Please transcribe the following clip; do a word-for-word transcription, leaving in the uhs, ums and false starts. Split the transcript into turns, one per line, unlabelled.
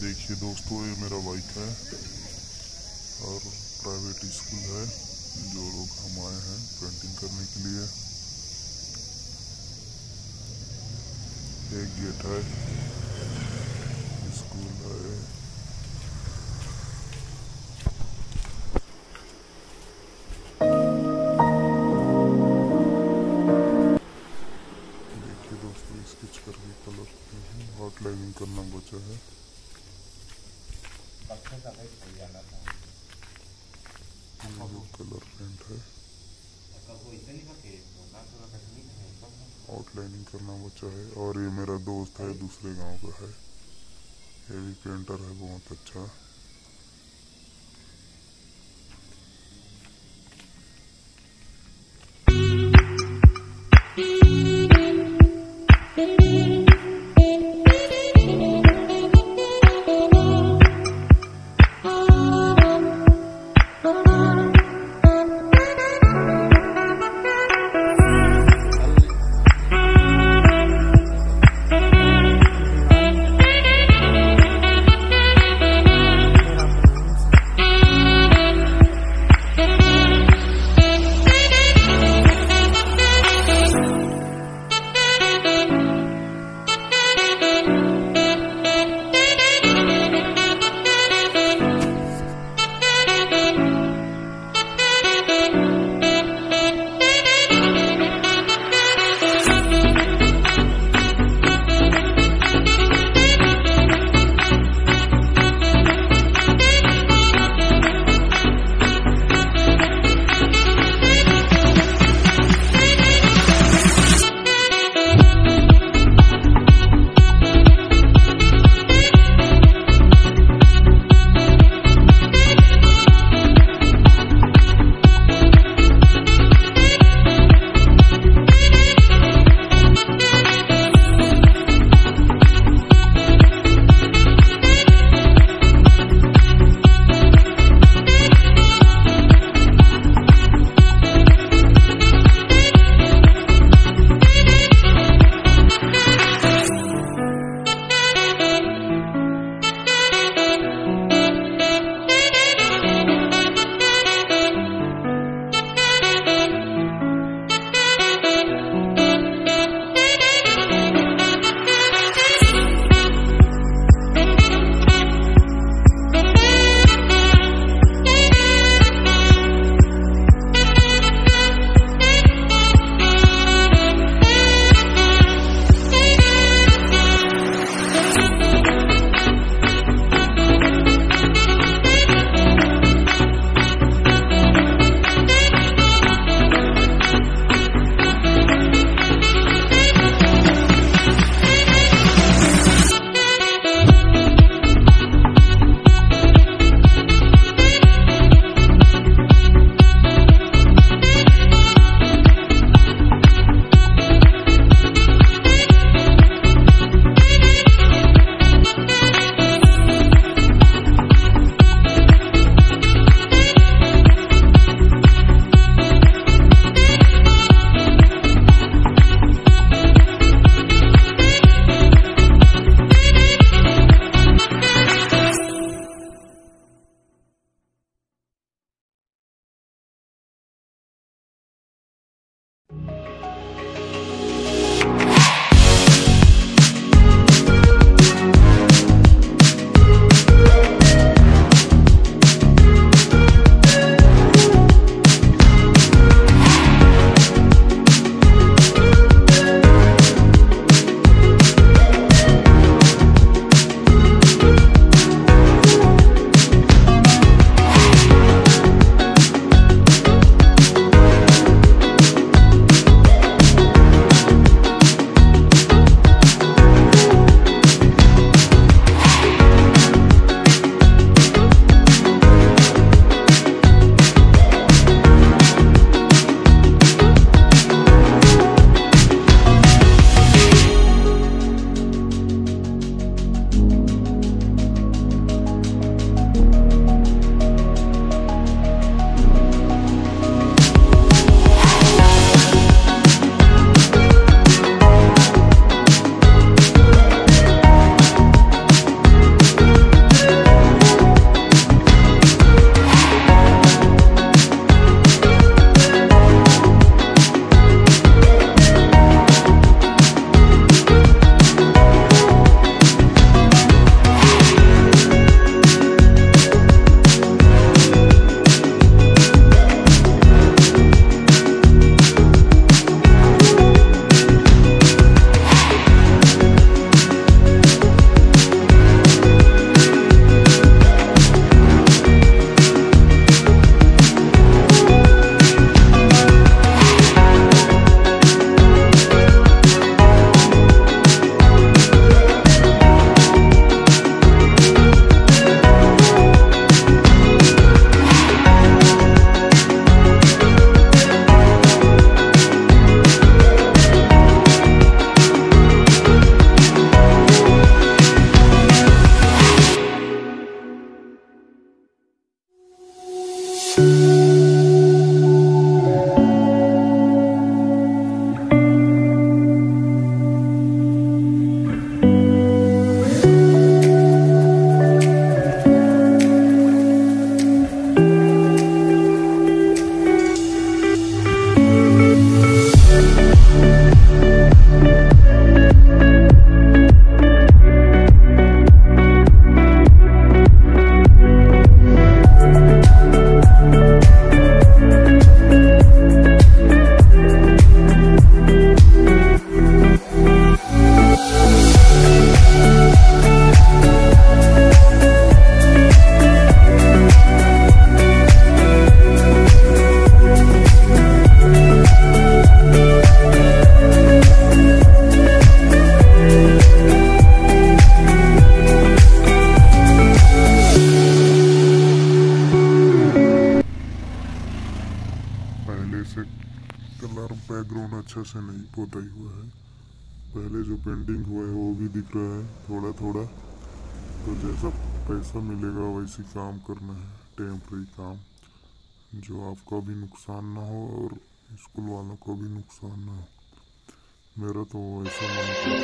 देखिए दोस्तों, ये मेरा बाइक है और प्राइवेट स्कूल है जो लोग हम आए हैं पेंटिंग करने के लिए। एक गेट है, स्कूल है। देखिए दोस्तों, स्केच करके कलर आउटलाइनिंग करना बचा है। कलर पेंट है, आउटलाइनिंग करना बचा है। और ये मेरा दोस्त है, दूसरे गांव का है, ये भी पेंटर है, बहुत अच्छा। बैकग्राउंड अच्छा से नहीं पोताई हुआ है। पहले जो पेंटिंग हुआ है वो भी दिख रहा है थोड़ा थोड़ा। तो जैसा पैसा मिलेगा वैसे काम करना है, टेम्परेरी काम, जो आपका भी नुकसान ना हो और स्कूल वालों को भी नुकसान ना हो। मेरा तो ऐसा मन करता है।